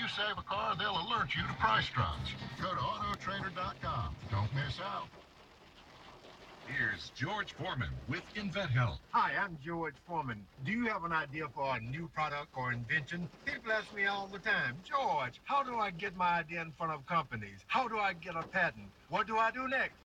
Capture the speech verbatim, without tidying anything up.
you save a car, they'll alert you to price drops. Go to auto trader dot com. Don't miss out. Here's George Foreman with InventHelp. Hi, I'm George Foreman. Do you have an idea for a new product or invention? People ask me all the time, George, how do I get my idea in front of companies? How do I get a patent? What do I do next?